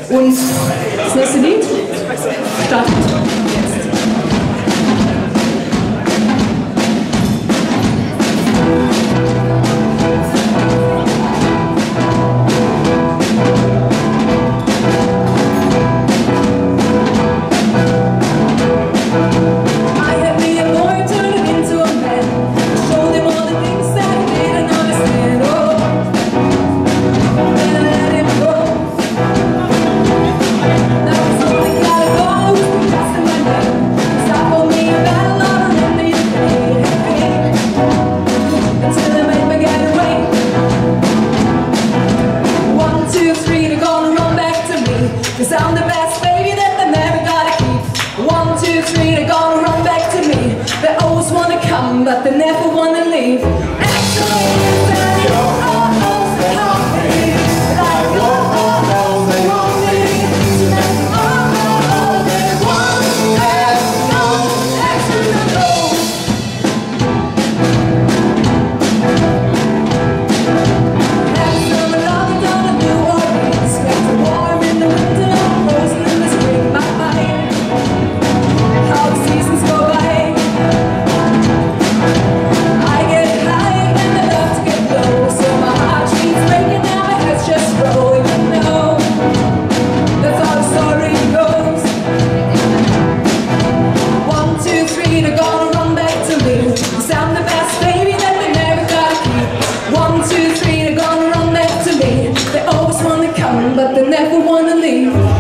Und das nächste Lied startet jetzt. Cause I'm the best baby that they never gotta keep. 1, 2, 3, they're gonna run back to me. They always wanna come, but they never wanna leave. But they never wanna leave.